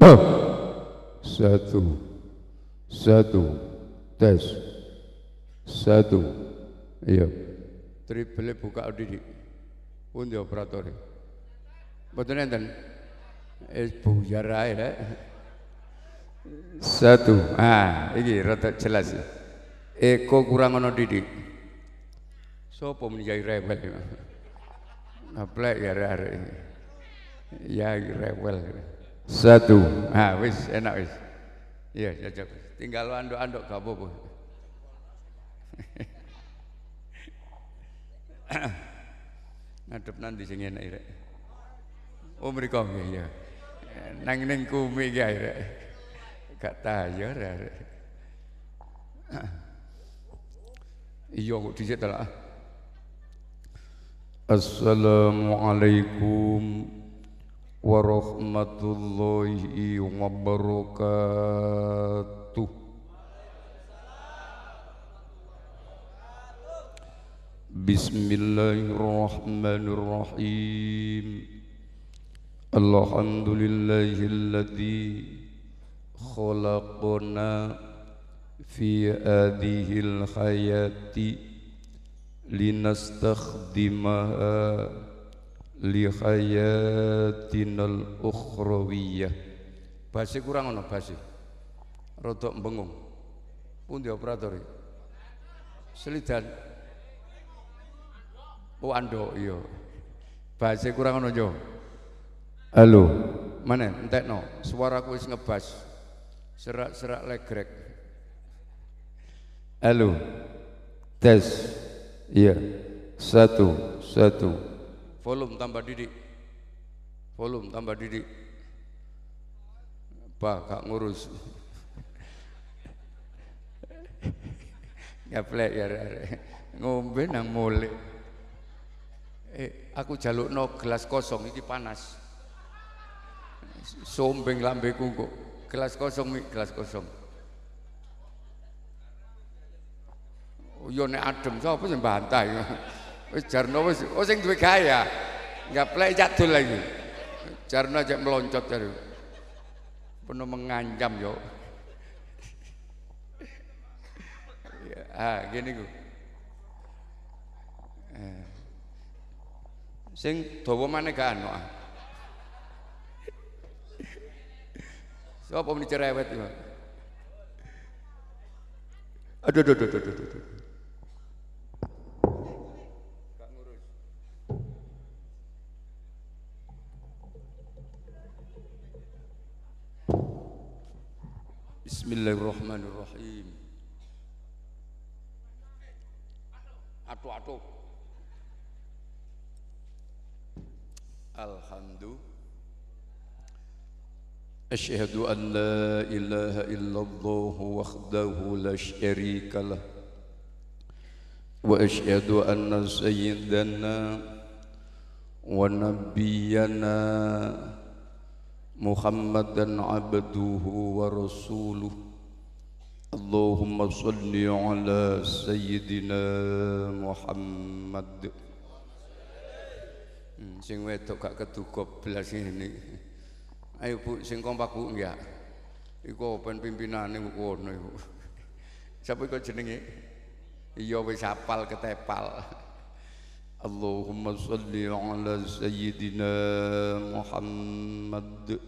Satu, satu, tes, satu, iya. Triple buka didik, pun di operator. Betul enten, buyar aja. Satu, ini rata jelas. Eko kurang ono didik. Sopo menjadi rebel. Ngaplek ya hari ini. Ya rebel. Satu, wis enak wis. Iya, cocok. Tinggal anduk-anduk gak apa-apa. Ngadep nanti sing enak rek. Oh mriko nggih ya. Nang ning kumi iki rek. Gak tayo rek. Iya kok dhisik ta. Assalamualaikum warahmatullahi wabarakatuh. Bismillahirrahmanirrahim. Alhamdulillahilladzi khalaqana fi hadhil hayati linastakhdimaha li hayatinal ukhrawiyah. Basi kurang ono basi. Rodok bengung. Pundi operator iki? Selidan. Oh andok iya. Basi kurang ono yo. Halo. Mana entekno? Suaraku wis ngebas. Serak-serak legrek. Halo. Tes. Iya. Satu, satu. Volume tambah didik. Volume tambah didik. Pak, gak ngurus. Ngaplek ya ngombe nang mulai. Aku jalukno gelas kosong iki panas. Sombeng lambeku kok. Gelas kosong mi, gelas kosong. Oh yo nek adem sapa sing bantah ya. Wis jarno wis sing duwe gaya. Ngaplek jadul lagi. Jarno aja meloncat jare. Penuh mengancam yo. Gini ku. Sing dawa maneh gak ono. Sapa muni cerewet iki? Aduh. Gak ngurus. Bismillahirrahmanirrahim. Atu. Alhamdulillah. Asyhadu an la ilaha illallah wahdahu la syarika lah. Wa asyhadu anna sayyidana wa nabiyyana Muhammadan abduhu wa rasuluh. Allahumma salli ala sayyidina Muhammad. Sing wedok gak keduga belas ini. Ayo Bu, sing kompak Bu enggak. Iku ben pimpinane kono iku. Sapa iku jenenge? Iya wis hafal ketepal. Allahumma sholli ala sayyidina Muhammad.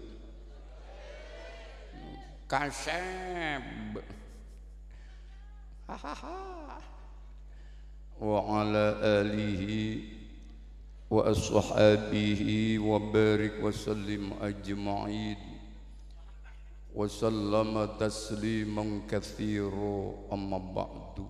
Kasab. Wa ala alihi wa ashabihi wa barik wa sallim ajma'in wa sallama tasliman katsira amma ba'du.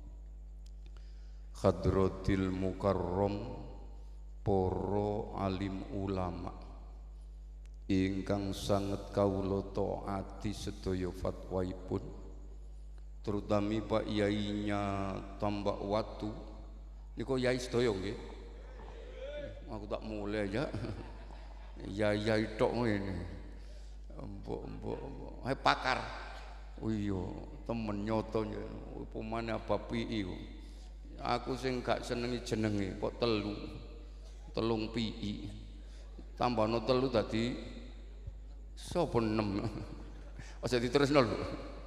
Hadratil mukarram para alim ulama ingkang sanget kawula taati sedaya fatwaipun, terutami Pak Yainya Tambak Watu niku yai sedaya nggih. Aku tak mulai aja. Yai tok ngene. Mbok pakar. Oh iya, temen nyoto upamane apa pi. Aku sing gak senengi jenenge kok telung pi. Tambahno telu dadi 9. Sapa 6? Aja diterusno lho.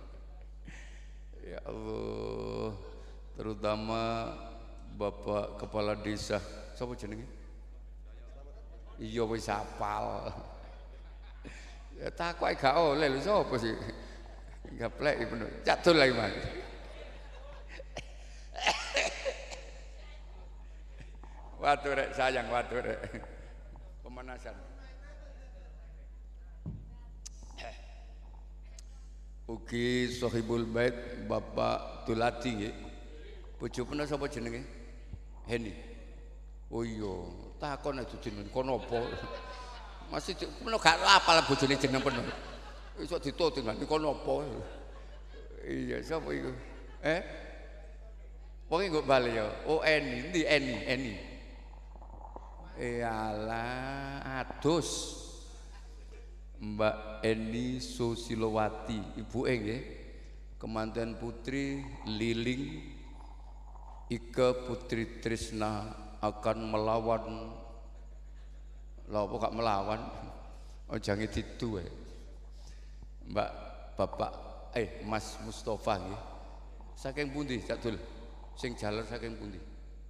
Ya Allah, terutama Bapak Kepala Desa, sapa jenenge? Iya wis hafal. Ya takoke gak oleh lho sapa sih? Gaplek bener. Cadul lagi Mas. Waduh rek sayang, waduh rek. Pemanasan. Ugi Sohibul Bait Bapak Tulati nggih. Bojone sapa jenenge? Heni. Oh iya, takon aja jeneng kono apa. Masih peno gak apal bojone jeneng peno. Iso ditutingan kono apa. Iya, sapa iku? Wong nggo bali ya. Oh Eni, ndi Eni? Alah, adus. Mbak Eni Susilowati, ibuke nggih. Kemanten putri Liling Ika Putri Trisna akan melawan. Lha apa gak melawan? Oh jange ditu Mbak Bapak Mas Mustafa nggih. Saking pundi Cak Dul? Sing jaler saking pundi?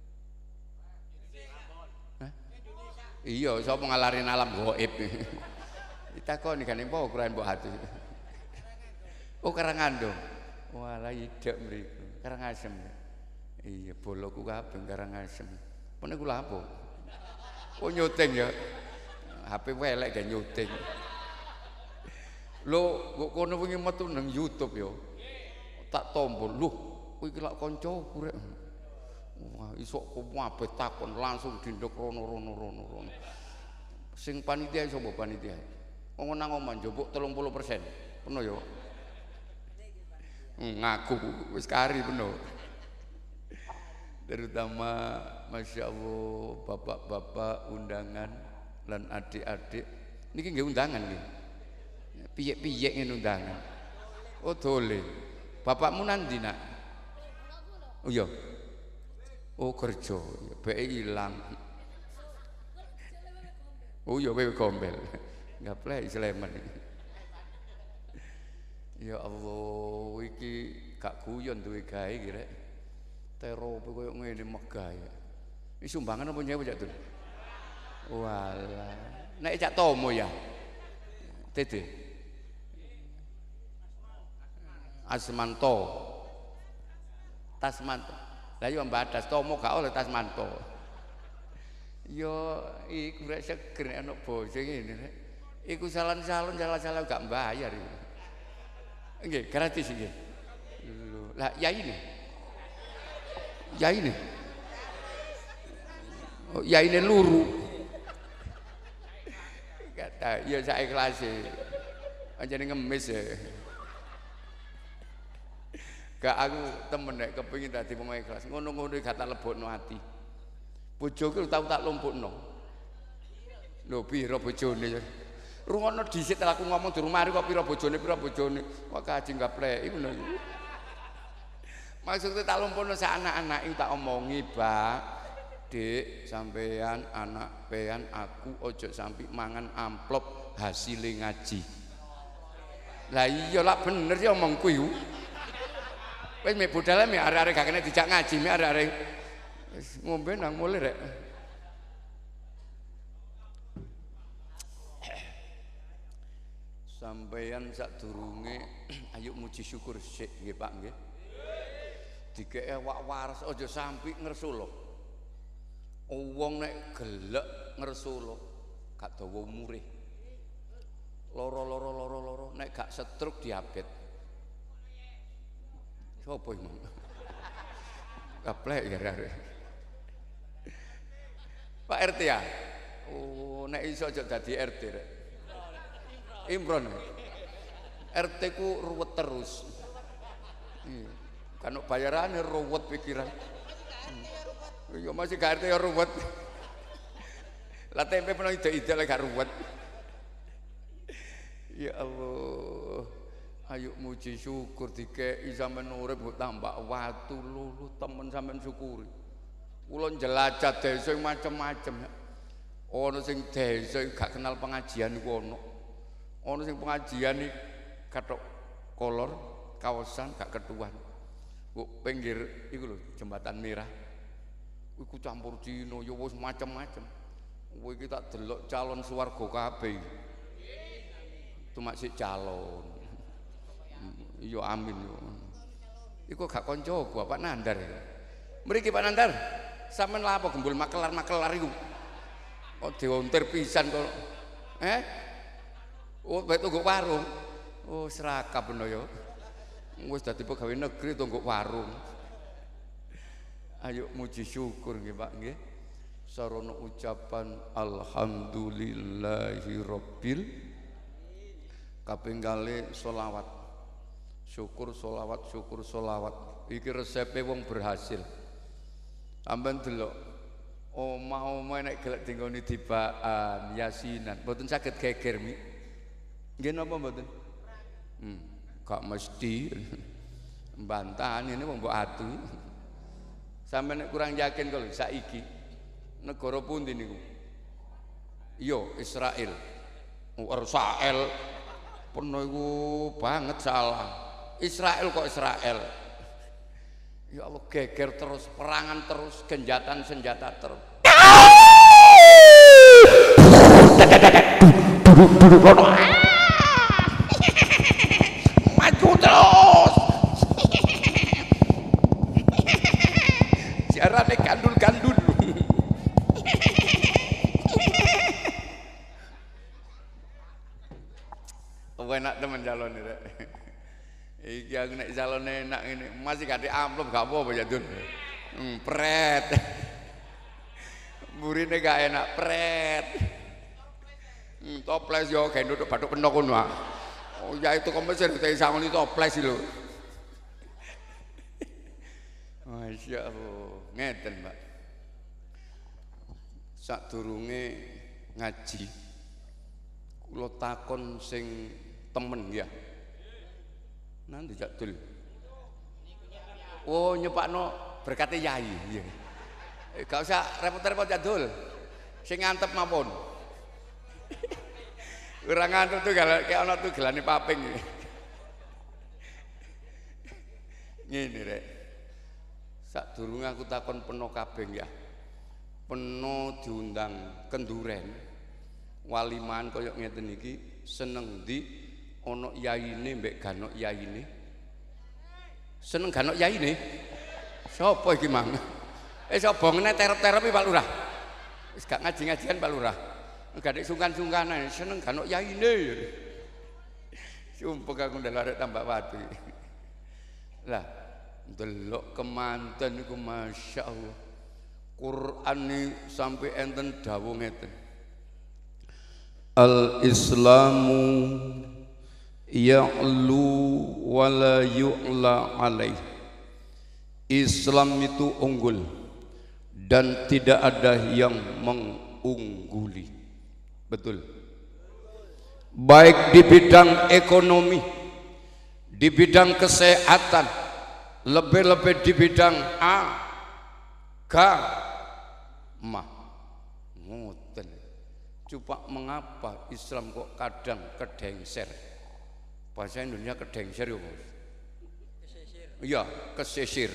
Iya, sapa ngalarin alam gaib. Ditakoni kan apa ukuran mbok hati. Oh Karangandong. Walah idek mriku. Karangasem. Iya, boloku kabeh Karangasem. Pene kula apa? Oh nyuting ya. HP welek gak nyuting. Lho, kok kono wingi metu nang YouTube ya. Tak tombol. Lho, kowe iki lak kancaku rek. Wah, iso kabeh takon langsung dindek rono. Sing panitia sapa panitia? Wong nang omah njupuk 30%. Peno ya. Ngaku wis kari peno. Terutama Masya Allah bapak-bapak undangan lan adik-adik niki nggih undangan nggih. Piyek-piyek ngene undangan. Oh dole. Bapakmu nanti nak? Oh iya. Oh kerja, bae ilang. Oh iya wewe gombel. Gaplek Sleman. Ya Allah, iki gak guyon duwe gawe iki rek. Terope koyo ngene megah ya. Iki sumbangan apa nyewa Cak Dul? Walah. Nek Cak Tomo ya. Dede. Asmanto. Tasmanto. Lah yo mbadas Tomo gak oleh Tasmanto. Yo iku rek seger ana bojo ngene rek. Iku salon-salon salah-salah gak mbayar iki. Nggih, gratis iki. Lho, lah ya ini. Ya ini. Oh, ya ini luru. Kata, ya sak ikhlase. Anjene ngemis ya. Gak aku temen nek kepengin dadi wong ikhlas. Ngono-ngono gak tak lebokno ati. Bojoku tau tak lumpukno. Lho pira bojone? Rungono dhisik aku ngomong di rumah kok pira bojone. Kok kaji gapleki ngono. Maksudnya tak lumpukno sak anak-anak tak omongi, Pak. Dik, sampean anak pean aku ojo sampai mangan amplop hasilnya ngaji. Lah iya lah bener ya omongku iku. Wis mek budale mek arek-arek gak kena dijak ngaji, mek arek-arek wis ngombe nang mulih rek. Sampeyan sadurunge ayo muji syukur sik nggih Pak nggih. Dikeke wak waras aja sampai ngersula. Wong nek gelek ngersula gak dawa umure. Loro nek gak stroke diabetes. Sopo iki? Gaplek ya arek. Pak RT ya. Oh, nek iso aja dadi RT rek. Imron. RT ku ruwet terus. Iya. Kan bayarane ruwet pikiran. Iya masih gak RT ya ruwet. Lah tempe pernah ide-ide lek gak ruwet. Ya Allah. Ayo muji syukur dikeki sampean urip tambah watu lulu temen sampean syukuri. Kula jelajah desa macem-macem. Ana sing desa gak kenal pengajian iku ana. Ono sing pengajian iki katok kolor, kaosan gak ketuan. Kok pinggir iku lho jembatan merah. Iku campur Cina ya wis macem-macem. Kowe iki tak delok calon swarga kabeh. Itu masih calon. Iya amin yo. Iku gak koncoku Pak Nandar. Mriki Pak Nandar, sampean lha apa gembul makelar-makelar iku? Kok diontir pisan kok. Oh, bae tunggu warung. Oh, serakap bener yo. Wis dadi pegawai negeri tunggu warung. Ayo muji syukur nggih Pak nggih. Sarana ucapan alhamdulillahi rabbil kaping kalih selawat. Syukur selawat. Iki resepe wong berhasil. Amben delok omah-omah nek gelek dinggoni dibaan yasinan mboten saged geger mi. Nggih napa mboten? Gak mesti bantahan ini wong mbok atu. Sampe nek kurang yakin kalau saiki negara pundi niku? Iya, Israel. Israel penuh iku banget salah. Israel kok Israel. Ya Allah geger terus, perangan terus, genjatan senjata terus. Maju terus. Jarane gandul-gandul. Enak temen calon ini. Iki aku nek calon enak ini masih gak di amplop gak apa-apa ya Dul. Pret. Burine gak enak pret. Toples yo kayak duduk batuk pendok ngono. Oh ya itu kompeser teh sangon itu toples lho. Masya Allah, ngeten Mbak. Sadurunge ngaji kula takon sing temen ya. Nanti Jadul. Oh nyepakno berkate yai. Iya. Gak usah repot-repot Jadul. Sing ngantep mawon. Ora ngantep tuh kayak ana tuh gelane paping. Ngene rek. Sadurunge aku takon peno kabeh ya. Peno diundang kenduren. Waliman koyok ngeten iki seneng ndi ono yaine mbek ganok yaine. Seneng ganok yaine. Sopo iki mang? Sapa ngene terep-terep Pak Lurah. Wis gak ngaji-ngajian Pak Lurah. Gadek sungkan-sungkanan seneng ganok yaine. Sumpah aku ndelok arek tambak watu. Lah, ndelok kemanten iku masyaallah. Quran ni sampai enten dawuh ngeten. Al-Islamu ya'lu wa la yu'la alaih. Islam itu unggul dan tidak ada yang mengungguli. Betul. Baik di bidang ekonomi, di bidang kesehatan, lebih-lebih di bidang agama. Ngoten. Coba mengapa Islam kok kadang kedengser? Bahasa Indonesia kedengser ya Bos. Iya, kesisir.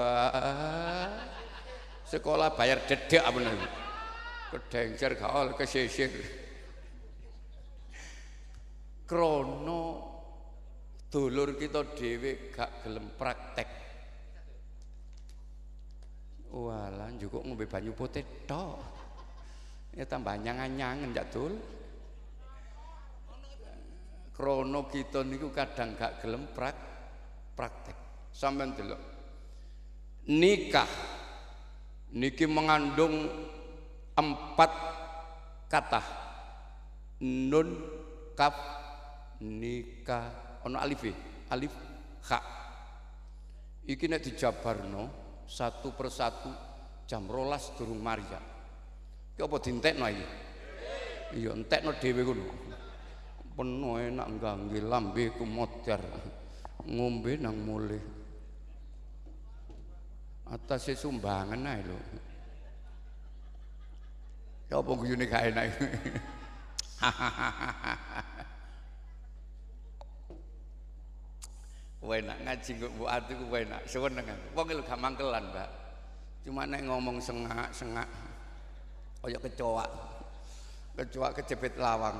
Sekolah bayar dedek apa nih? Kedengser gak oleh kesisir. Krono dulur kita dhewe gak gelem praktek. Walah njukuk ngombe banyu putih tok. Ya tambah nyangan-nyangen jak dul. Krono kita niku kadang gak gelem praktek. Sampeyan delok. Nikah niki mengandung 4 kata. Nun, kaf, nikah, ono alif, alif, kha. Iki nek dijabarno satu persatu jam 12 durung Maria. Ki apa dientekno iki? Iya entekno dhewe ngono. Penuh enak nggangge lambeku modar. Ngombe nang mulih. Atase sumbangan ae lho. Ya apa guyune gak enak. enak ngaji kok mbok ati ku enak seneng wong lho gak mangkelan Mbak cuma nek ngomong sengak kaya kecoa kejepit lawang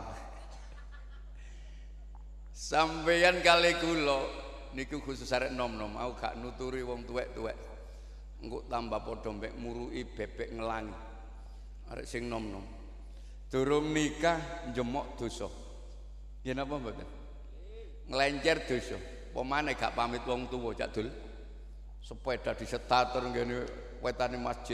sampeyan kali kula niku khusus arek nom-nom aku gak nuturi wong tuwek-tuwek engko tambah padha mbek murui bebek ngelangi arek sing nom-nom durung nikah njemok dosa yen apa mboten nglencer dosa pemane gak pamit wong tuwa cak dul sepeda disetater ngene wetane masjid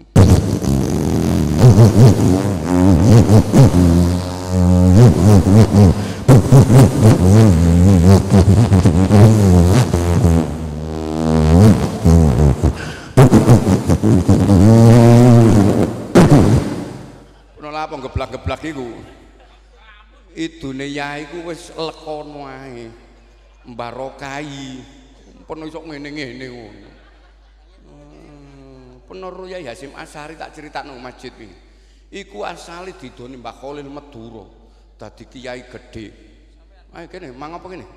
apa geblak-geblak iku idune yai ku wis lekono ae mbarokai peno iso ngene-ngene ngono penuru Yai Hasyim Asy'ari tak critakno masjid iki iku asale didoni Mbah Khalil Madura dadi kiai gedhe ayo kene mang apa kene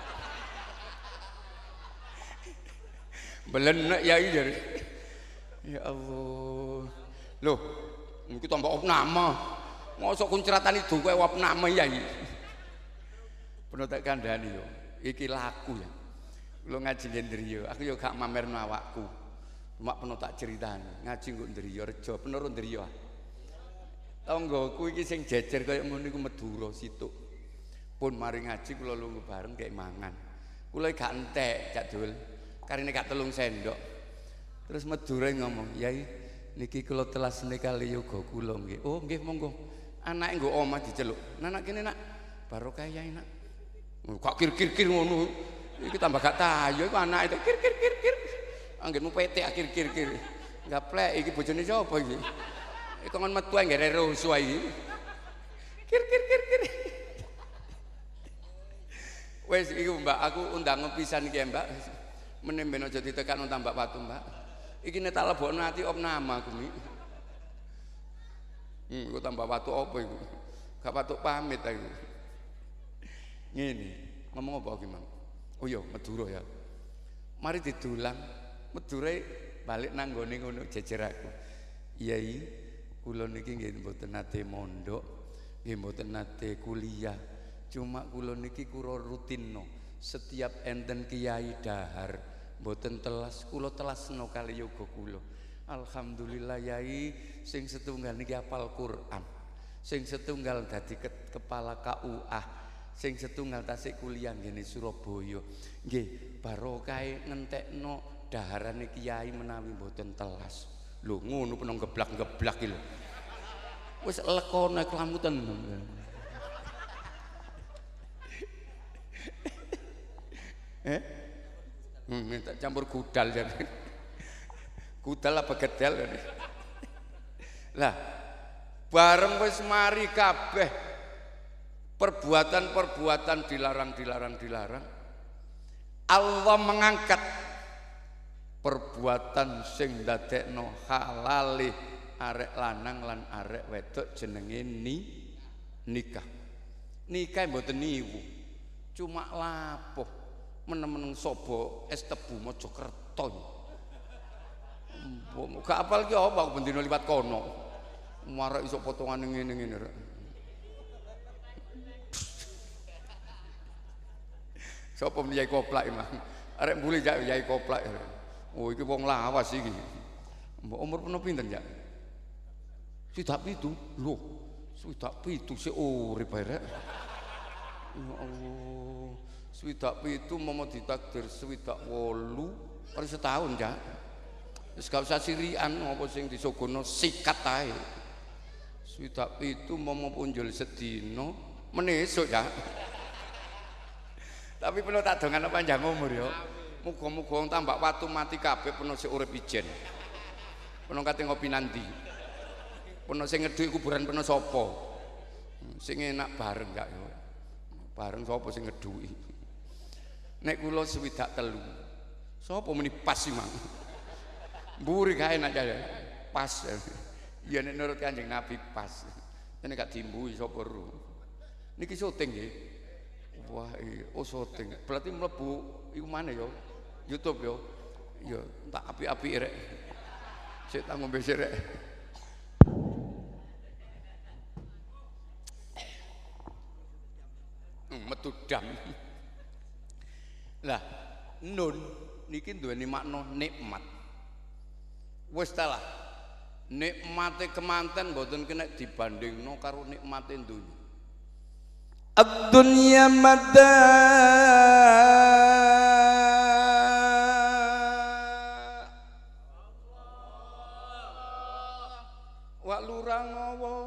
belenek yai jare ya Allah loh iki tambah opname mosok kuncratani donga opname yai bener tak kandhani yo iki laku ya kula ngaji ndriya aku yo gak mamerno awakku cuma peno tak critani ngaji nggo ndriya reja bener ndriya tanggoku iki sing jejer kaya ngono iku Madura situk pun mari ngaji kula lunga bareng kek mangan kula gak entek Cak Dul karine gak 3 sendok terus Madura ngomong yai niki kula telasne kali yoga kula nggih. Oh nggih monggo. Anake nggo omah diceluk. Nak kene nak barokah yai nak. Kok kir-kir ngono. Iki tambah gak tayo iku anake kir. Anggenmu petek kir. Gaplek iki bojone sapa iki? Iki kon metu nggere rusuh iki. Kir. Wes iku Mbak, aku undang pisan iki Mbak. Menemben aja ditekan tambak watu Mbak. Iki nek tak lebokno ati opnama aku iki. Kok tambah watu apa iku? Gak patuk pamit aku. Ngene, ngomong apa iki, Mang? Oh iya, Madura ya. Mari didulang, Madura balik nang nggone ngono jejer aku. Yai, kula niki nggih mboten nate mondok, nggih mboten nate kuliah. Cuma kula niki kula rutinno setiap enten kiai dahar mboten telas kula telasno kali yoga kula. Alhamdulillah yai sing setunggal niki hafal Quran. Sing setunggal dadi kepala KUA. Sing setunggal tasik kuliah ngene Surabaya. Nggih, barokah ngentekno daharane kiai menawi mboten telas. Lho ngono penong geblak-geblak iki lho. Wis lekono kelamutan. Minta campur gudal jadi gudal apa gedel jadi lah bareng wis mari kabeh perbuatan dilarang Allah mengangkat perbuatan sing ndadekno halale arek lanang lan arek wedok jenenge nikah mboten niwu cuma lapuh meneng-meneng sobo es tebu Mojokerto gak apal ki apa aku bendino liwat kono marek iso potongan ngene-ngene rek sapa Yai Koplak Mang arek mbuli jak Yai Koplak oh iki wong lawas iki mbok umur peno pinten jak 37 lho 37 sik urip bae rek ya Allah 27 mau ditakdir 28 hari setahun ya wis gak usah sirian apa sing disogono sikat ae 27 mau punjul sedina menesuk ya tapi perlu tak dongan panjang umur ya muga-muga tambak watu mati kabeh penuh sik urip ijen penuh kate ngopi nanti penuh sing ngeduk kuburan penuh sapa sing enak bareng gak ya bareng sapa sing ngeduki nek kula 23 sapa muni pas sih Mang mburi kae enak ya pas ya nek nurut Kanjeng Nabi pas nek gak dimbui sapa ru niki syuting nggih wah Oh syuting. Berarti mlebu iku mana yo? YouTube yo. Yo, tak api-api rek. Sik tak ngombe sik rek. Metu dam. Lah, nun niki duweni makna nikmat. Wis ta lah. Nikmate kemanten mboten kena dibandingno karo nikmate donya. Ad-dunya mata wa lurang awa.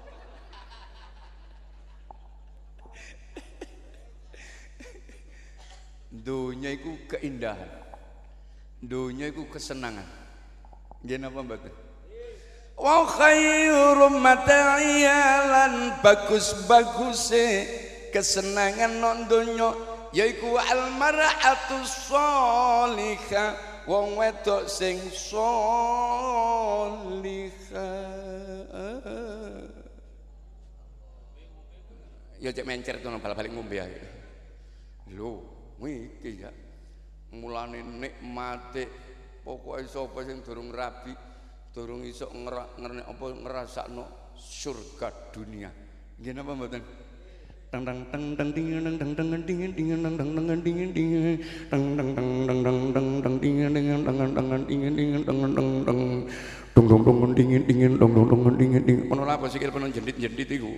Donya iku keindahan. Donya iku kesenangan. Nggih napa mboten? Wa khairum mata'iyyalan bagus-baguse kesenangan nang donya yaiku al mar'atu sholihah wong wedok sing sholihah. Ya cek mencer to bal-balik ngombe ae. Lho, iki ya. Mulane nikmate pokoke sapa sing durung rabi durung iso ngrasakno surga dunia. Nggih napa mboten? Tang tang tang tang ding tang tang tang ding ding tang tang tang ding ding tang tang tang tang tang tang tang ding ding tang tang ding ding tang tang tang dong dong dong ding ding dong dong dong ding ding. Ono lha apa sikil penon jendit-jendit iku.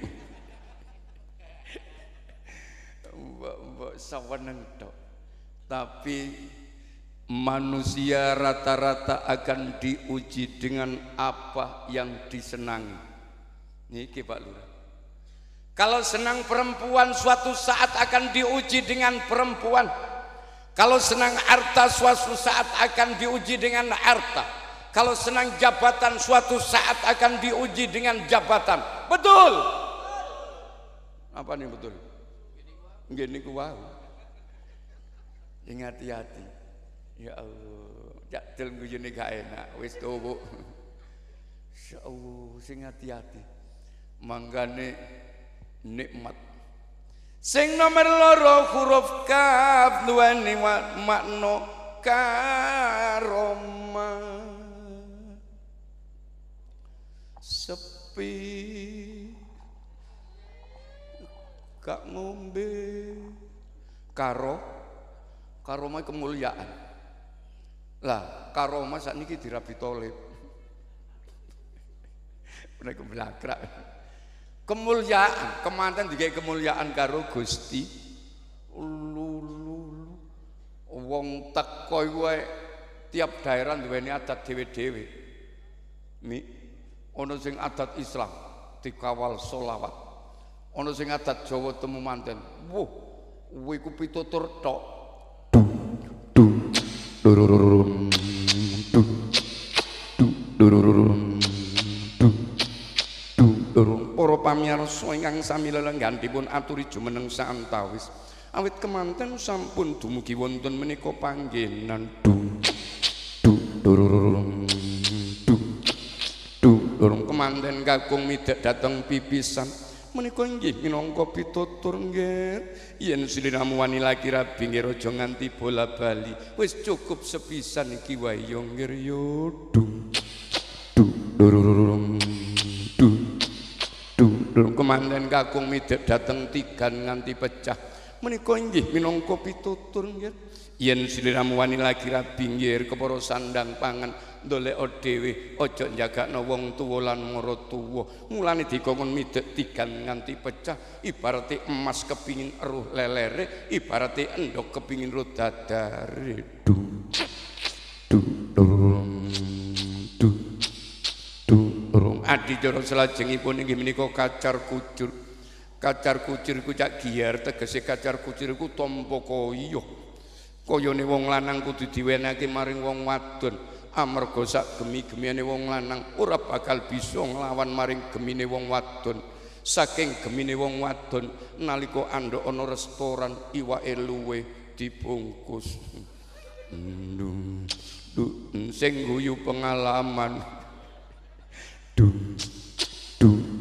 Mbok saweneng tok. Tapi manusia rata-rata akan diuji dengan apa yang disenangi. Niki Pak Lurah. Kalau senang perempuan suatu saat akan diuji dengan perempuan. Kalau senang harta suatu saat akan diuji dengan harta. Kalau senang jabatan suatu saat akan diuji dengan jabatan. Betul. Apa nih betul? Nggih niku wae. Hati-hati. Ya Allah, jadil guyune gak enak, wis tuwa. Insyaallah sing hati-hati. Manggane nikmat. Sing nomor loro huruf kaf duweni makna karomah. Sepi gak ngombe karomah kemuliaan. Lah karomah sakniki dirabi tolib. Nek kebelakrak. Kemuliaan, kemanten digawe kemuliaan karo Gusti. Wong teko iku tiap daerah duweni adat dhewe-dhewe. Ana sing adat Islam dikawal sholawat. Ana sing adat Jawa temu manten. Wuh, iku pitutur tok. Durururun para pamirsa ingkang sami lelengganipun aturi jumeneng saantawis awit kemanten sampun dumugi wonten menika panggenan durururun kemanten kakung midhak dhateng pipisan menika inggih minangka pitutur nggih yen sliramu wani lagi rabi nggih aja nganti bola-bali wis cukup sepisan iki wae yo nggih yo durururung kemanten kakung midhak dhateng tigan nganti pecah menika inggih minangka pitutur nggih yen sliramu wani lagi rabi nggih kepara sandang pangan ndolek dhewe aja njagakno wong tuwa lan maratuwa mulane dikongkon midhek tigan nganti pecah ibarate emas kepingin eruh lelere ibarate endhog kepingin eruh dadare adicara salajengipun inggih menika kacar kucur iku cak giar tegese kacar kucur iku tampa kaya kayane wong lanang kudu diwenehake maring wong wadon amarga sak gemi-gemiane wong lanang ora bakal bisa nglawan maring gemine wong wadon saking gemine wong wadon nalika andhok ana restoran iwake luwe dibungkus sing guyu pengalaman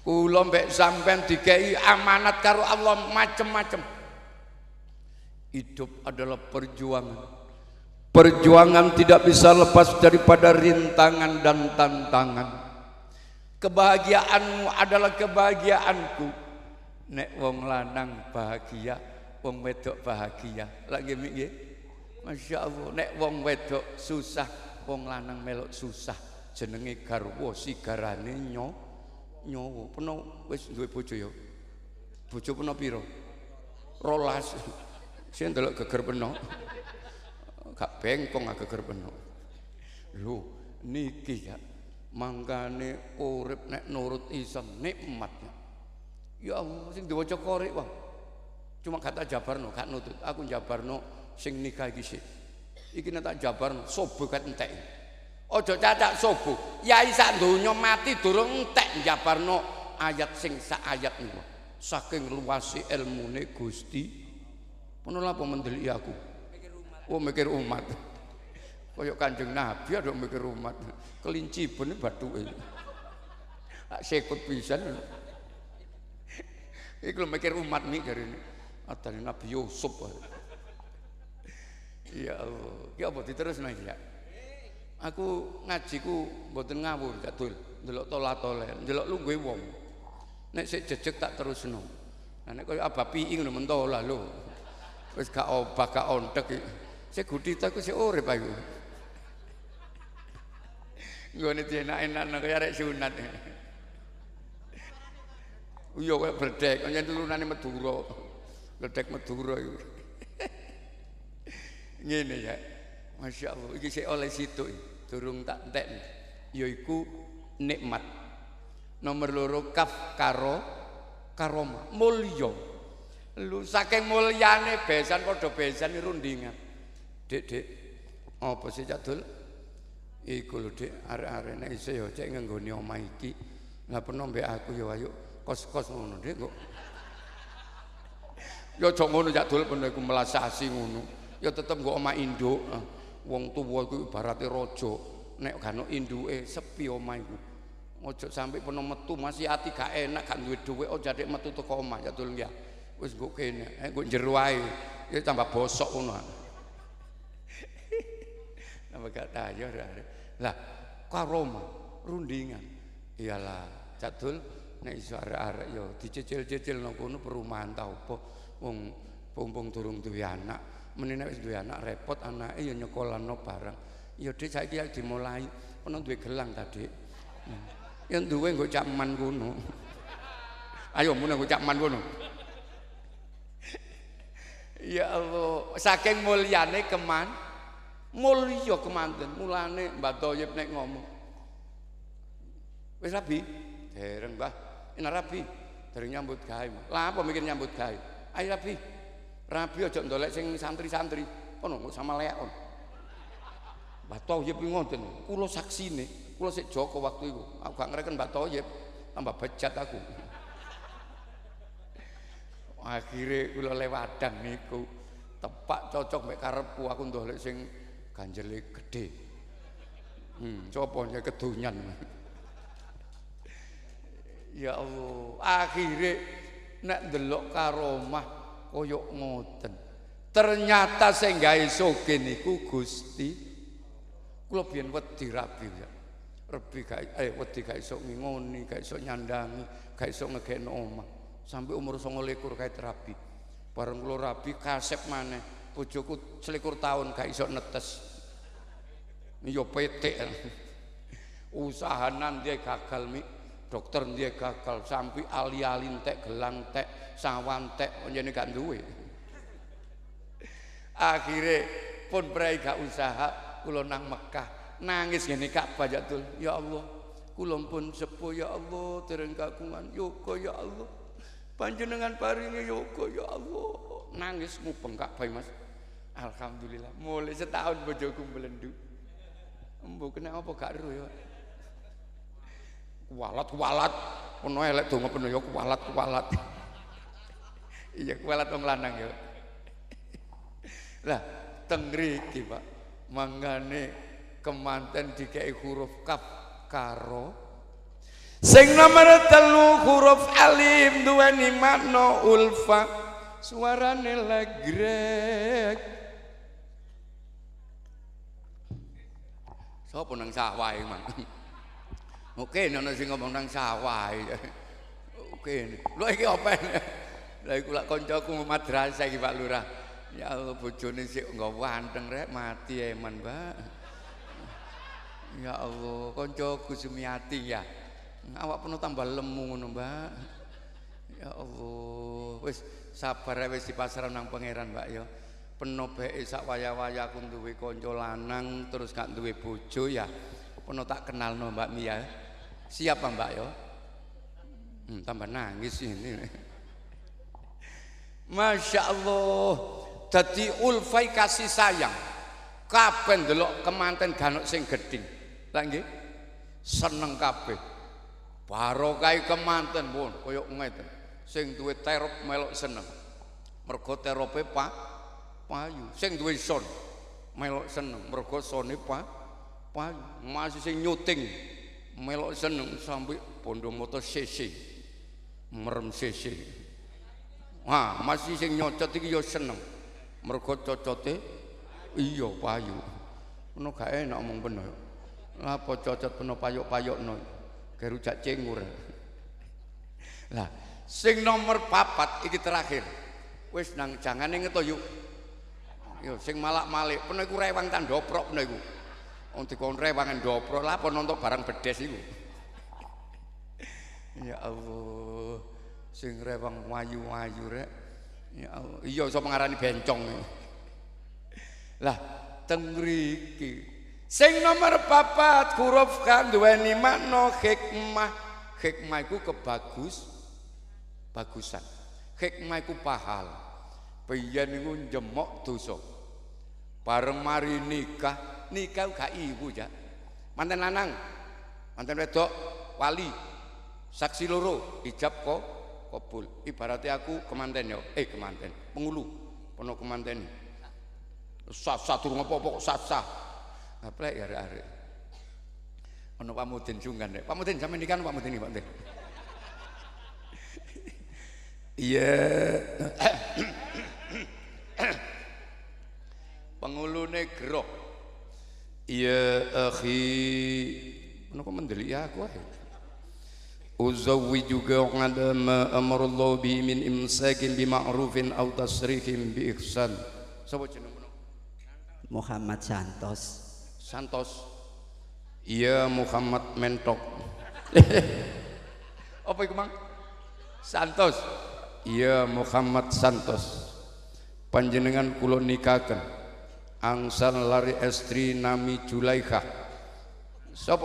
Kula mbek sampean dikei amanat karo Allah macem-macem. Hidup adalah perjuangan. Perjuangan tidak bisa lepas daripada rintangan dan tantangan. Kebahagiaanmu adalah kebahagiaanku. Nek wong lanang bahagia, wong wedok bahagia. Lagi mikir, Masya Allah. Nek wong wedok susah, wong lanang melok susah. Jenenge garwa sigarane nyowo. Peno wis duwe bojo ya. Bojo peno piro? 12. Sing ndelok geger peno. Gak bengkong agak geger peno. Lho, niki ya. Mangkane urip nek nurut Islam nikmatnya. Ya Allah, sing diwaca korek wae. Cuma kata jabarno, gak nutut. Aku jabarno sing nikah iki sik. Iki nek tak jabarno sobo kat entek. Aja cacak sobo. Yai sak donya mati durung entek jabarno ayat sing sak ayat niku. Saking luase ilmune Gusti. Peno lapo mendeliki aku. Oh mikir umat. Kaya Kanjeng Nabi ada mikir umat. Kelinci bener bathuke. Lak sekut pisan. Iku mikir umat mi jarine. Adane Nabi Yusuf. Ya Allah, ki apa diterusno iki ya? Aku ngajiku mboten ngawur jadul, ndelok tola-tole, ndelok lungguhe wong. Nek sik jejeg tak terusno. Nah nek kaya abapi ngono mentola lho. Wis gak obah gak ontek iki. Sik gudita ku sik urip aku. Nggone dienak-enak kaya arek sunat. Iya kaya bledek, kaya turunane Madura. Bledek Madura iku. Ngene ya. Masya Allah, iki sik oleh situ durung tak entekne. Yaiku nikmat. Nomor 2 kaf karoma, mulya. Lu saking mulyane besan padha besan rundingan. Dik, apa sih Cadul? Iku lho Dik, arek-arek nek iso ya cek ngenggoni omah iki. Lah peno mbek aku ya ayo kos-kos ngono Dik kok. Ya aja ngono Cadul peno iku melasasi ngono. Ya tetep nggo omah induk. Wong tuwa iku ibarate raja. Nek gak ono induke sepi omah iku. Ojo sampe peno metu masih ati gak enak gak duwe dhuwit ojo Dik metu teko omah Cadul ya. Wis nggo kene, nggo jero ae. Ya tambah bosok ngono. Nama gak tayo lah karoma rundingan iyalah Cadul nek iso arek-arek yo dicicil-cicil nang kono perumahan ta apa wong pompong durung duwe anak menene wis duwe anak repot anake ya nyekolano barang ya Dik saiki ya dimulai ono duwe gelang ta Dik ya duwe nggo cakman kono ayo mun nggo cakman kono ya Allah saking mulyane mulya kemanten mulane Mbah Thoyib nek ngomong wis rabi dereng Mbah enak rabi dereng nyambut gawe lah apa mikir nyambut gawe ayo rabi aja ndolek sing santri-santri ono sama leak on Mbah Thoyib ngoten kula saksine kula sik Joko waktu iku aku gak ngreken Mbah Thoyib tambah bejat aku akhire kula lewadan niku tepak cocok mek karepku aku ndolek sing ganjele gede. Coba ya kedunyan. Ya Allah, akhire nek ndelok karomah koyok ngoten. Ternyata sing gawe soge niku Gusti. Kula biyen wedi rabi ya. Rebi gak wedi gak iso ngingoni, gak iso nyandangi, gak iso ngegekno omah. Sampai umur 29 kae rabi. Bareng kula rabi kasep maneh. Bojoku 21 tahun gak iso netes. Yo petik. Usahanan dia gagal mi. Dokter dia gagal sampai ali-ali entek gelang entek sawan entek njene gak duwe. Akhire pun prai gak usaha kula nang Mekah nangis ngene Ka'bah Jatul. Ya Allah, kula pun sepuh ya Allah dereng kagungan yoga ya Allah. Panjenengan paringi yoga ya Allah. Nangis mubeng Ka'bah Mas. Alhamdulillah mulai setahun bojoku melendu. Mbok kena apa gak ero ya. Kuwalat ono elek donga peno ya kuwalat. Iya kuwalat wong lanang ya. Lah teng mriki Pak mangane kemanten dikei huruf kaf karo Sing nomor telu huruf alif duweni makna ulfa, suarane legrek. Sopo nang sawah iki, Mang? Oke, ana sing ngomong nang sawah. Oke. Lho iki apa? Lah iku lak kancaku madrasah iki Pak Lurah. Ya Allah bojone sik nggo wanteng rek mati eman, Mbak. Ya Allah, kancaku Sumiati ya. Awak penuh tambah lemu ngono, Mbak. Ya Allah, wis sabar wis di pasaran nang pangeran, Mbak ya. Peno beke sak waya-waya aku duwe kanca lanang terus gak duwe bojo ya. Peno tak kenalno Mbak Mia. Siap Mbak ya? Tambah nangis ini. Masya Allah. Dadi ulfai kasih sayang. Kabeh ndelok kemanten ganuk sing gedhing. Lah nggih. Seneng kabeh. Barokah kemanten pun koyo ngeten. Sing duwe terop melok seneng. Mergo terope payu. Sing duwe son melok seneng. Mergo sone payu. Masih sing nyuting melok seneng sampai bondo moto CC. Merem CC. Wah, masih sing nyocot iki ya seneng. Mergo cocote iya payu. Ngono gak enak omong bener. Lah apa cocot peno payuk-payukno. Gerujak cengur. Lah, sing nomor 4 iki terakhir. Wis nang jangane ngeto yuk. Yo sing malak-malik, peno iku rewang tak ndoprok peno iku. Wong dikon rewangan ndoprok lah apa nonton barang bedes iku. Ya Allah. Sing rewang wayu-wayu rek. Ya Allah. Iya iso ngarani bencong. Lah, teng mriki sing nomor 4 huruf kan duweni makna hikmah. Hikmah iku bagusan. Hikmah iku pahala. Biyen niku njemok dosa. Bareng mari nikah gak ibu ya. Manten lanang, manten wedok wali. Saksi loro ijab kok kabul. Ibaratnya aku kemanten yo. Kemanten, pengulu. Penuh kemanten. Sah durung apa-apa kok sah. Aplek ya arek. Ono Pak Mudin sungkan rek. Pak Mudin sampeyan nikah Pak Mudin iki, Pak Mudin. Iya. Pengulune gerok. Iya akhi. Ono kok mendelik aku ae. Uzawwi juga ada ma amarallahu bi min imsakin bi ma'rufin aw tasrihim bi ihsan. Sapa jenengmu? Muhammad Santos. Iya Muhammad Mentok. Apa iku Mang? Santos. Iya Muhammad Santos. Panjenengan kula nikahaken angsal lari estri nami Julaikha. Sapa?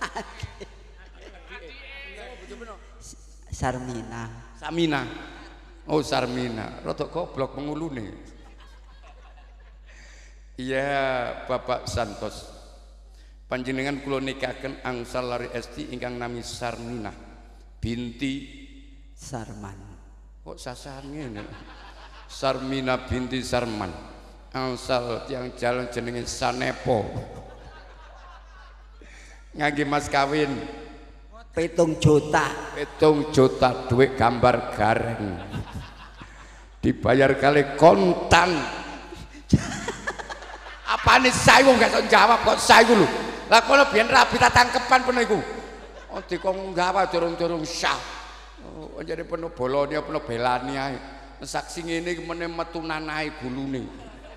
Samina. Oh Sarmina. Rodok goblok pengulune. Iya Bapak Santos. Panjenengan kula nikahaken angsal lari esti ingkang nami Sarmina binti Sarman. Kok sasan ngene? Sarmina binti Sarman. Angsal yang jalan jenenge Sanepo. Ngangge mas kawin 7 juta. 7 juta duit gambar gareng. Dibayar kali kontan. Apane sayu gak iso jawab kok sayu lho. Lah kono biyen rabi tak tangkepan peno iku. Oh dikon jawab durung-durung syah. Oh jadi peno bolone peno belani ae. Saksi ngene iki meneh metu nanahe gulune.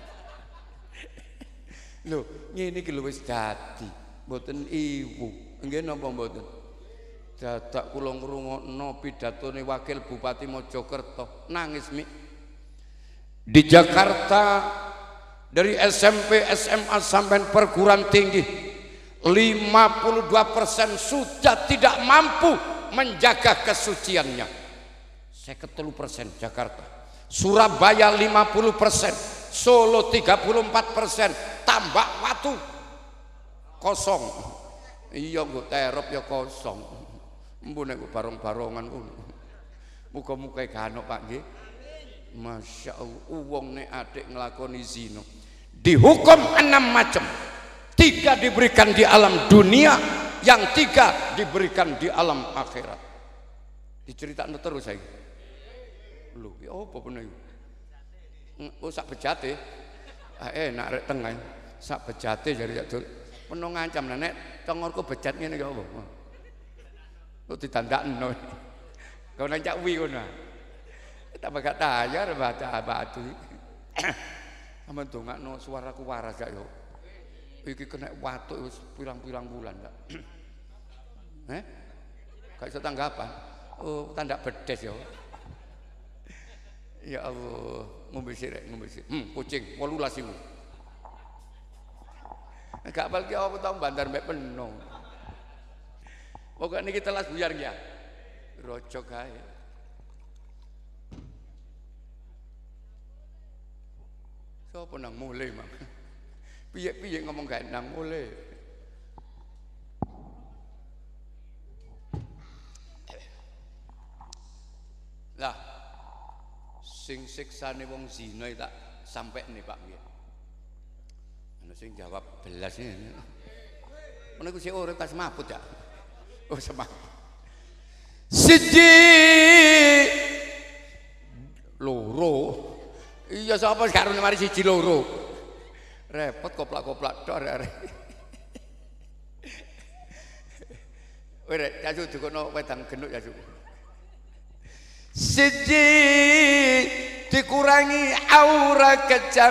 Lho, ngene iki lho wis dadi. Mboten iwu. Nggih napa mboten? Dadak kula ngrungokno pidatone Wakil Bupati Mojokerto. Nangis mi. Di Jakarta dari SMP, SMA sampai perguruan tinggi 52% sudah tidak mampu menjaga kesuciannya. 53% Jakarta, Surabaya 50%, Solo 34%, tambah watu kosong. Iya nggo terop ya kosong. Mbune nggo barong-barongan ngono. Muga-muga gak Pak nggih. Masya Allah, wong nek adik nglakoni zina dihukum 6 macam. 3 diberikan di alam dunia, yang 3 diberikan di alam akhirat. Diceritakan terus saya. Lho, ya apa bener iku? Oh sak bejate. Enak rek tengah. Sak bejate jare ya Dul. Peno ngancam nek tengorku bejat ngene ya apa? Lu ditandakno. Kau nang cak wi ngono. Tak bakal tayar baca batu. Aman dongakno suaraku waras gak yo. Iki kena watuk wis pirang-pirang bulan gak. Gak iso tanggapan. Oh, tanda bedes yo. Ya Allah, ngombe sirek, ngombe sirek. Kucing 18 iku. Gak apal ki apa tau bandar mek penuh. Pokoke niki telas buyar ya. Rojok ae. Sopo nang mulai mang? Piye-piye ngomong gak nang mulai. Lah, sing siksane wong zina tak sampekne Pak nggih. Ana sing jawab belas ini. Menawa sing urip tas mabut ya. Oh semaput. Siji loro. Iya sapa karo mari siji loro. Repot koplak-koplak tok arek. Wis jasu dukono wedang genuk jasu. Siji dikurangi aura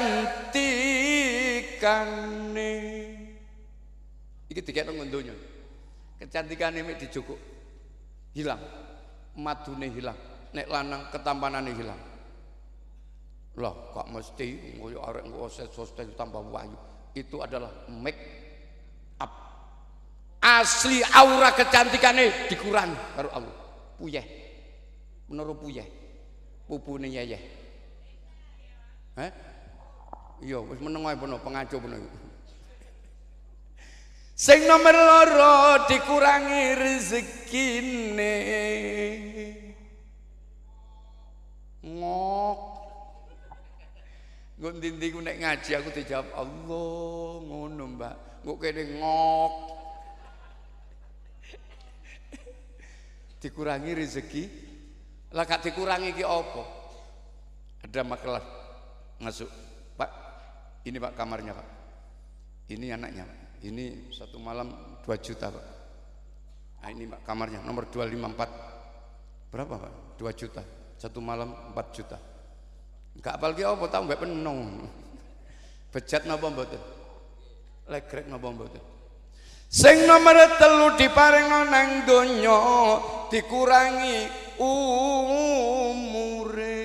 kecantikane. Iki dikekno ngondonya. Kecantikane mek dijukuk. Hilang. Madune hilang. Nek lanang ketampanane hilang. Lah, kok mesti koyo arek engko sostek tambah wayu. Itu adalah make up. Asli aura kecantikane dikurangi karo Allah. Puyeh. Menurut puyeh. Pupune yeyeh. Iya, wis meneng ae peno pengaco peno. Sing nomor 2 dikurangi rezekine. Ngok. Nggo ndi-ndi ku nek ngaji aku dijawab Allah ngono, Mbak. Nggo kene ngok. Dikurangi rezeki. Lah gak dikurangi ki apa? Ada makalah masuk. Pak, ini Pak kamarnya, Pak. Ini anaknya, Pak. Ini satu malam 2 juta, Pak. Nah, ini Pak kamarnya nomor 254. Berapa, Pak? 2 juta. Satu malam 4 juta. Gak apal ki apa tau mbek penong. Bejat napa mboten? Legrek napa mboten? Sing nomor 3 diparingno nang donya dikurangi umure.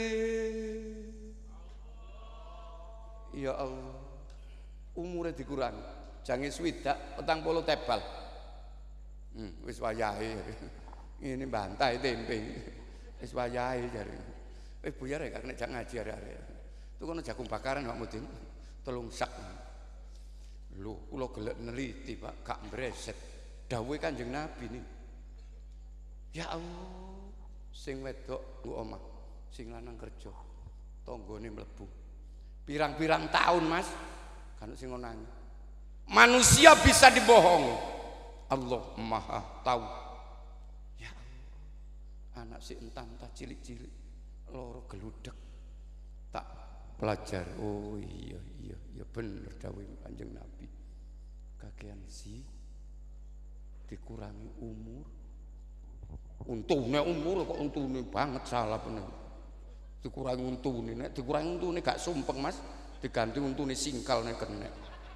Ya Allah. Umure dikurangi. Jange swidak 40 tebal. Wis wayahe. Ini bantai tempe. Wis wayahe jare. Buyar ya gak kena jak ngaji arek-arek. Itu kono jagung bakaran Pak Mudin. 3 sak. Lho, kula gelek neliti, Pak, gak mbreset. Dawuhe Kanjeng Nabi nih. Ya Allah, sing wedok ku omah, sing lanang kerja. Tanggane mlebu. Pirang-pirang tahun, Mas. Kan sing ngonangi. Manusia bisa dibohong. Allah Maha tahu. Ya Allah. Anak si entam tak cilik-cilik. Loro geludek tak pelajar. Oh iya bener dawuh Kanjeng Nabi. Kakean si dikurangi umur. Untune umur kok untune banget salah bener. Dikurangi untune, nek dikurangi untune gak sumpeng Mas, diganti untune singkal nek kena.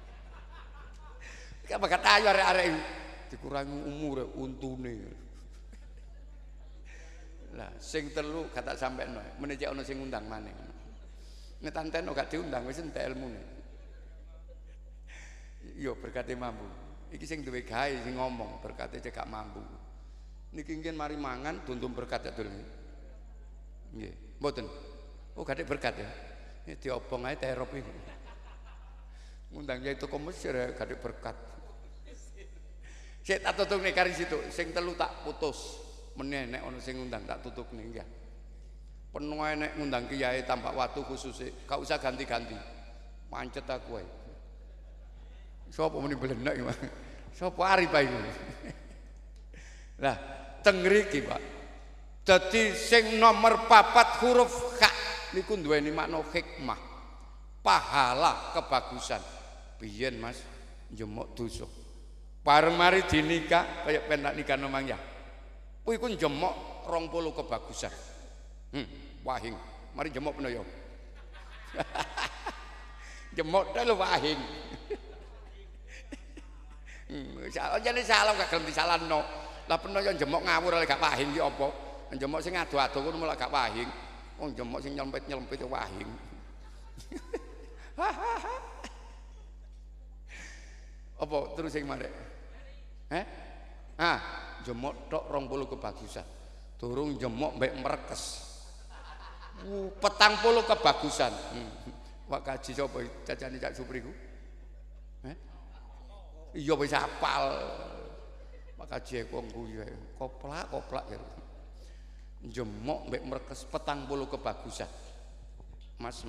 Gak bakal ayo arek-arek dikurangi umur untune. Lah sing telu gak tak sampekno. Meneh ana sing ngundang maneh. Nek tanteno gak diundang wis entek ilmune. Yo berkate mampu. Iki sing duwe gawe sing ngomong berkate cek gak mampu. Niki ngen mari mangan dundum berkat ya dul. Nggih, mboten. Oh gak berkat ya. Diobong ae terop iki. Ngundang yaitu ke Mesir ya gak berkat. Sik tak tutupne kari situ, sing telu tak putus. Meneh nek ana sing ngundang tak tutupne nggih. Penuh ae nek ngundang kiai tampak watu khusus gak usah ganti-ganti. Pancet aku ae. Sopo muni belenek iki, Mas? Sopo arep ae iki? Lah teng mriki Pak. Dadi sing nomor 4 huruf Kha niku duweni makna hikmah. Pahala kebagusan. Biyen Mas njemok dosa. Bareng mari dinikah kaya penak nikah nomang ya. Kuwi ku njemok 20 kebagusan. Wahing. Mari jemok peno yo. Jemok ta lho wahing. Jane salah gak gelem disalahno. Lah peno yo jemok ngawur lek gak wahing ki apa? Jemok sing ado-ado ngono malah gak wahing. Wong jemok sing nyelempit-nyelempit wahing. Apa terus sing marek? Jemok tok 20 kebagusan. Durung jemok mbek merekes. 40 kebagusan. Wak kaji sapa cacane Cak Supri ku? Iya wis apal. Wak kaji kok guyu koplak ya. Jemok mbek merekes 40 kebagusan. Mas.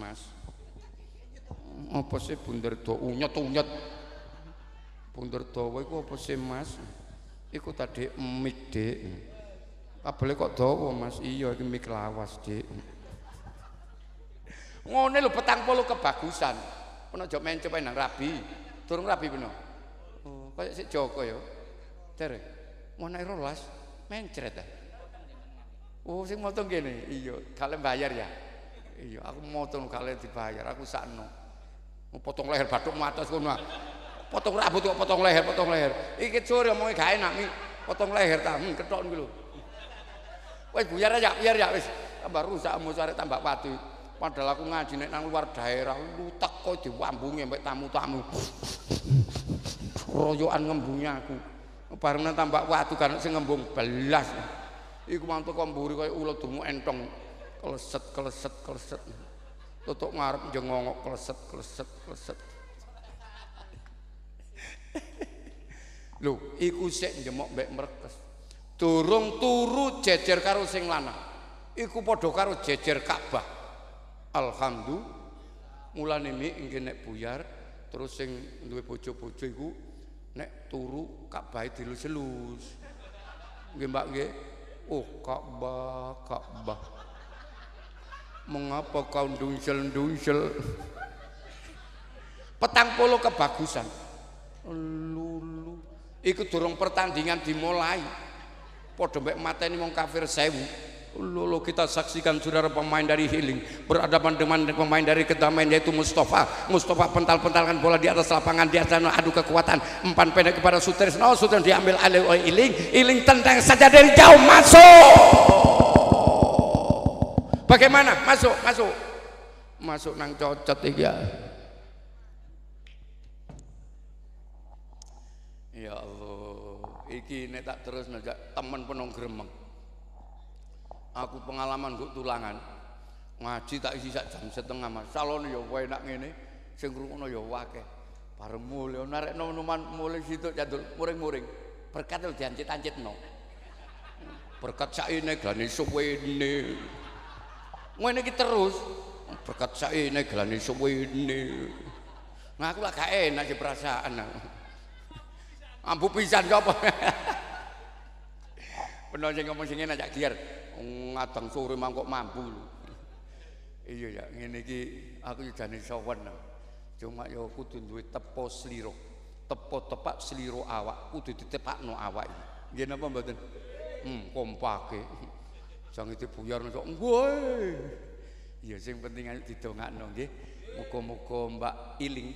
Apa sih bunder do unyet. Bunder dawa iku apa sih Mas? Iku tadi mik, Dik. Kabele kok dawa Mas? Iya iki mik lawas, Dik. Ngene lho 40 kebagusan. Peno aja mencep nang rabi. Durung rabi peno. Oh, kaya sik Joko ya. Derek. Monake 12 mencret ta. Oh, sing motong kene. Iya, kale bayar ya. Iya, aku motong kale dibayar, aku sakno. Potong leher bathuk matos ngono. Potong rambut kok potong leher. Iki sore omonge gak enak mi. Potong leher ta, ketok niku lho. Wis buyar ya wis. Tambah rusak musare tambah pati. Padahal aku ngaji nek nang luar daerah lu teko diwambungi mbek tamu-tamu. Royokan ngembungi aku. Bareng nang tambak watu kan sing ngembung belas. Iku mantuk kok mburi kaya ulo dumu entong. Kleset. Tutuk ngarep jengongok kleset. Lho, iku sik njemok mbek merekes. Durung turu jejer karo sing lanang. Iku padha karo jejer Ka'bah. Alhamdulillah. Mulane iki nek buyar terus sing duwe bojo-bojo iku nek turu Ka'bah dilus-elus. Nggih Mbak nggih. Oh, Ka'bah. Mengapa kau dunsel-dunsel? 40 kebagusan. Lulu. Iku durung pertandingan dimulai. Padha mbek mateni wong kafir 1000. Lulu kita saksikan saudara pemain dari Healing berhadapan dengan pemain dari Kedamaian yaitu Mustafa pental-pentalkan bola di atas lapangan, dia adu kekuatan, umpan pendek kepada Sutrisno. Sutrisno diambil alih oleh Iling tendang saja dari jauh, masuk. Bagaimana? Masuk nang cocot iki ya. Ya Allah, iki nek tak terus ngajak temen penong gremeng. Aku pengalaman gue tulangan ngaji tak isi sak jam setengah Mas. Salone ya enak ngene, sing ngrungokno ya akeh. Bareng mulih narekno minuman mulih situ jadul muring-muring. Berkat lho diancit-ancitno. Berkat saene glane suwene. Ngene iki terus berkat saene glane suwene. Nah aku lah gak enak sih perasaan. Ambu pisan sapa? Bener sing ngomong sing enak jak gier. Ngadang sore mangkok mampu. Iya ya, ngene iki aku yo jane sowan. Cuma yo kudu duwe tepo sliro. Tepo-tepak sliro awak kudu ditepakno awak iki. Nggih napa mboten? Kompake. Jangan dibuyar kok. Nggih. Ya sing penting ayo didongakno nggih. Muga-muga Mbak Iling.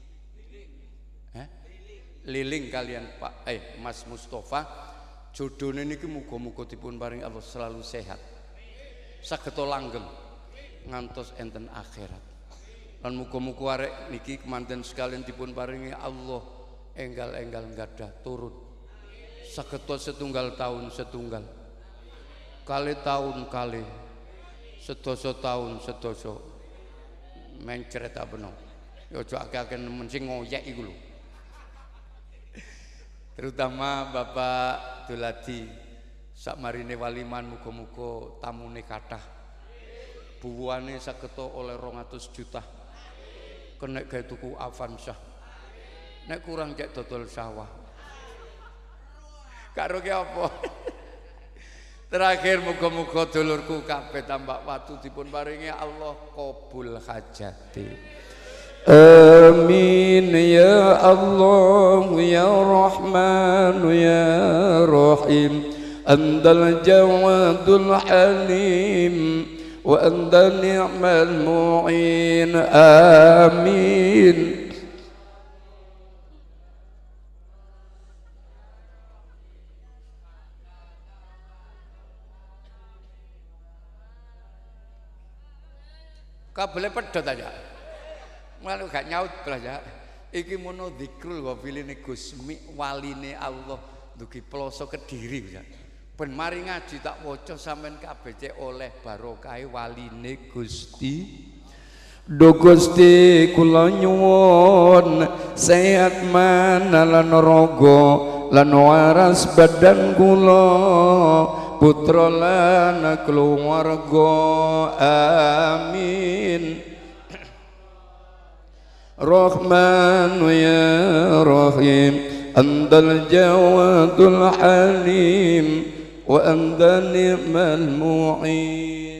Liling kalian Pak Mas Mustafa. Jodone niki muga-muga dipun paring Allah selalu sehat. Sageta langgeng ngantos enten akhirat. Lan muga-muga arek niki kemanten sekalian dipun paringi Allah enggal-enggal nggadah turun. Sageta setunggal tahun setunggal. Kali tahun kali. Sedasa tahun sedasa. Mencret tak bener. Ya aja akeh-akeh nemen sing ngoyek iku lho. Terutama Bapak Duladi sak marine waliman muga-muga tamune kathah. Buwane sageta oleh 200 juta. Kenek gawe tuku Avanza. Nek kurang cek dodol sawah. Karo ki apa? Terakhir muga-muga dulurku kabeh tambah watu dipun paringi Allah qabul hajati. Amin ya Allah ya Rahman ya Rahim. Antal Jawadul Halim wa anta ni'mal mu'in. Amin. Kabeh pedhot aja. Malu gak nyaut aja. Iki mono dzikrul wa filine Gusmi waline Allah dugi ploso Kediri ya. Ben mari ngaji tak waca sampean kabeh cek oleh barokahe waline Gusti. Do Gusti kula nyuwun sehat mana lan raga lan waras badan kula putra lan keluarga. Amin. Rahman ya Rahim. Antal Jawadul Halim wa anta ni'mal mu'in.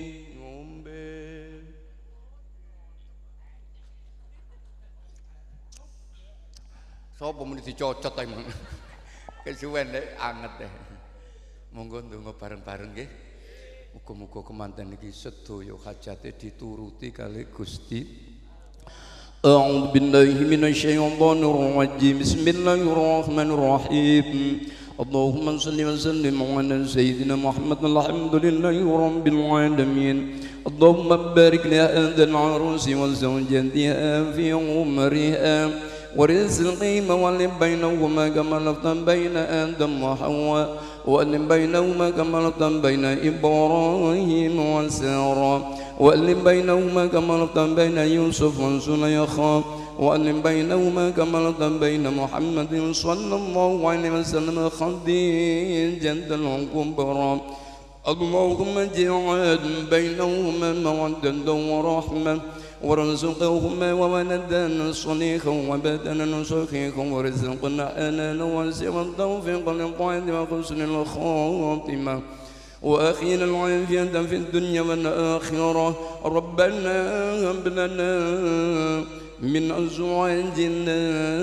Sapa muni dicocot ta emang. Kesuwen nek anget deh. Monggo ndonga bareng-bareng nggih. Muga-muga kemanten iki sedaya hajate dituruti kali Gusti. A'udzu billahi minasyaitonir rajim. Bismillahirrahmanirrahim. Allahumma shalli wa sallim ala sayyidina Muhammad. Alhamdulillahi rabbil alamin. Allahumma barik li hadzal arusi wa zawjatiha fi umriha ورزقهم وألف بينهما كما لفت بين آدم وحواء وألف بينهما كما لفت بين إبراهيم وسارة وألف بينهما كما لفت بين يوسف وزليخا وألف بينهما كما لفت بين محمد صلى الله عليه وسلم خديجة الكبرى اللهم اجعل بينهما مودة ورحمة ورزقهما وولدا صليحا وبدنا صحيحا ورزقنا حلالا واسعا والتوفيق للطاعة وحسن الخاتمة وأخيرا العافية في الدنيا والآخرة. ربنا هب لنا من أزواجنا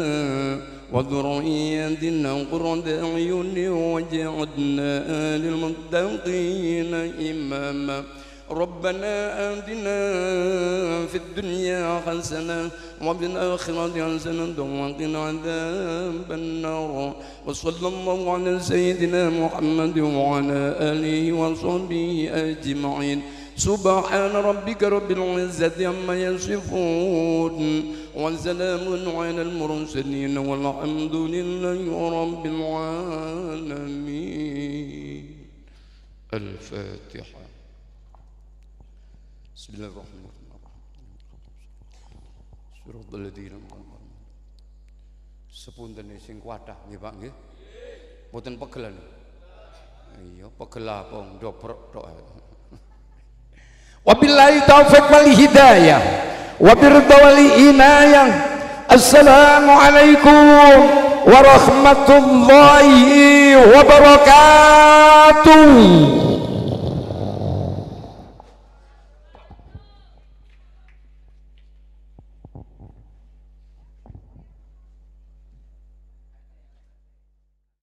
وذرياتنا قرة أعين واجعلنا للمتقين إماما. ربنا آتنا في الدنيا حسنة وفي الآخرة حسنة وقنا عذاب النار. وصلى الله على سيدنا محمد وعلى آله وصحبه أجمعين. سبحان ربك رب العزة عما يصفون وسلام على المرسلين والحمد لله رب العالمين. الفاتحة. Bismillahirrahmanirrahim. Suratul ladzina sepunten sing kuatah nggih Pak nggih. Mboten pegelan. Iya, pegel apa ndobrok tok. Wabillahi taufik wal hidayah. Wabirda wal inayah. Assalamualaikum warahmatullahi wabarakatuh.